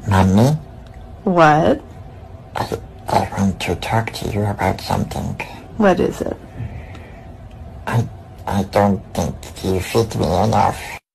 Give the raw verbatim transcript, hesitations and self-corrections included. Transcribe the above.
Mommy? What? I, I want to talk to you about something. What is it? I, I don't think you feed me enough.